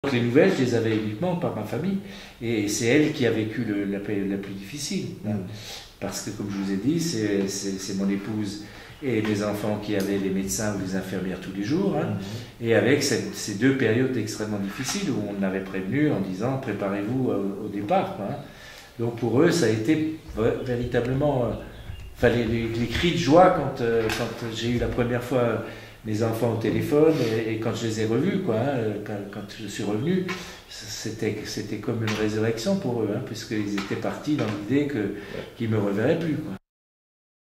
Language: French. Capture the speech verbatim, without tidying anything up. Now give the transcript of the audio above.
Les nouvelles, je les avais uniquement par ma famille. Et c'est elle qui a vécu le, la période la plus difficile. Hein. Mm. Parce que, comme je vous ai dit, c'est mon épouse et mes enfants qui avaient les médecins ou les infirmières tous les jours. Hein. Mm. Et avec cette, ces deux périodes extrêmement difficiles où on avait prévenu en disant « préparez-vous au, au départ ». Hein. Donc pour eux, ça a été véritablement... Euh, enfin, les, les, les cris de joie quand, euh, quand j'ai eu la première fois mes enfants au téléphone et, et quand je les ai revus, quoi, hein, quand, quand je suis revenu, c'était comme une résurrection pour eux, hein, puisqu'ils étaient partis dans l'idée qu'ils ne me reverraient plus, quoi.